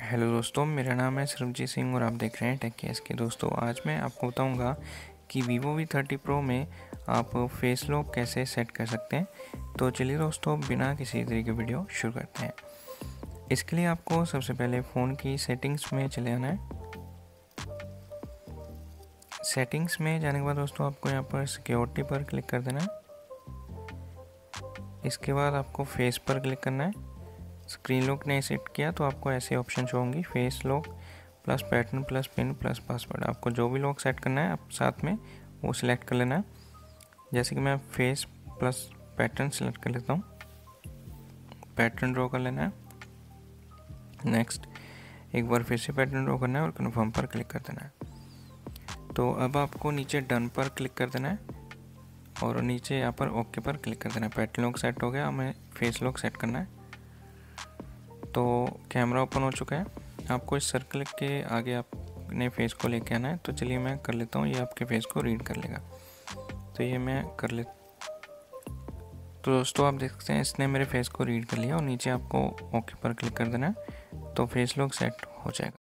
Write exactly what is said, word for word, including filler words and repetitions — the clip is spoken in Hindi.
हेलो दोस्तों, मेरा नाम है सरबजीत सिंह और आप देख रहे हैं टेक केस के। दोस्तों आज मैं आपको बताऊंगा कि वीवो वी थर्टी प्रो में आप फेस लॉक कैसे सेट कर सकते हैं। तो चलिए दोस्तों, बिना किसी तरीके की वीडियो शुरू करते हैं। इसके लिए आपको सबसे पहले फ़ोन की सेटिंग्स में चले आना है। सेटिंग्स में जाने के बाद दोस्तों आपको यहाँ पर सिक्योरिटी पर क्लिक कर देना है। इसके बाद आपको फेस पर क्लिक करना है। स्क्रीन लॉक नहीं सेट किया तो आपको ऐसे ऑप्शन शो होंगी, face lock plus pattern plus pin plus password. आपको जो भी लॉक सेट करना है आप साथ में वो सिलेक्ट कर लेना है। जैसे कि मैं फेस प्लस पैटर्न सिलेक्ट कर लेता हूँ, पैटर्न ड्रॉ कर लेना है। नेक्स्ट एक बार फिर से पैटर्न ड्रॉ करना है और कन्फर्म पर क्लिक कर देना है। तो अब आपको नीचे डन पर क्लिक कर देना है और नीचे यहाँ पर ओके पर क्लिक कर देना है। पैटर्न लॉक सेट हो गया, हमें फेस लॉक सेट करना है। तो कैमरा ओपन हो चुका है। आपको इस सर्कल के आगे अपने फेस को लेके आना है। तो चलिए मैं कर लेता हूँ, ये आपके फेस को रीड कर लेगा। तो ये मैं कर ले तो दोस्तों आप देख सकते हैं इसने मेरे फेस को रीड कर लिया और नीचे आपको ओके पर क्लिक कर देना है। तो फेस लॉक सेट हो जाएगा।